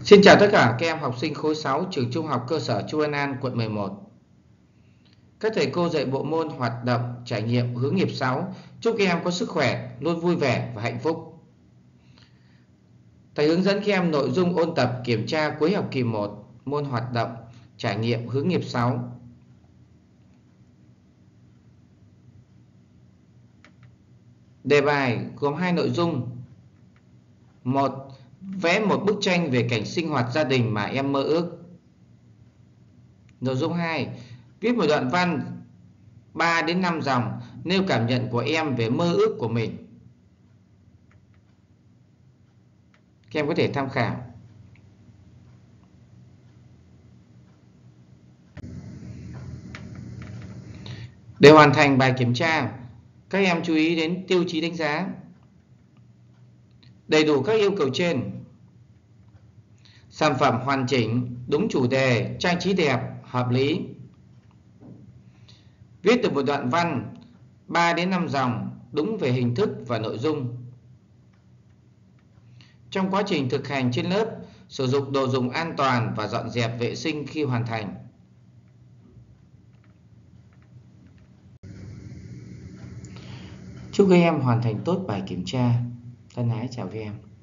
Xin chào tất cả các em học sinh khối 6 trường Trung học cơ sở Chu Văn An, quận 11. Các thầy cô dạy bộ môn hoạt động trải nghiệm hướng nghiệp 6 chúc các em có sức khỏe, luôn vui vẻ và hạnh phúc. Thầy hướng dẫn các em nội dung ôn tập kiểm tra cuối học kỳ 1 môn hoạt động trải nghiệm hướng nghiệp 6. Đề bài gồm 2 nội dung. 1. Vẽ một bức tranh về cảnh sinh hoạt gia đình mà em mơ ước. Nội dung 2. Viết một đoạn văn 3 đến 5 dòng nêu cảm nhận của em về mơ ước của mình. Các em có thể tham khảo. Để hoàn thành bài kiểm tra, các em chú ý đến tiêu chí đánh giá. Đầy đủ các yêu cầu trên. Sản phẩm hoàn chỉnh, đúng chủ đề, trang trí đẹp, hợp lý. Viết được một đoạn văn 3 đến 5 dòng, đúng về hình thức và nội dung. Trong quá trình thực hành trên lớp, sử dụng đồ dùng an toàn và dọn dẹp vệ sinh khi hoàn thành. Chúc các em hoàn thành tốt bài kiểm tra. Thân ái chào các em.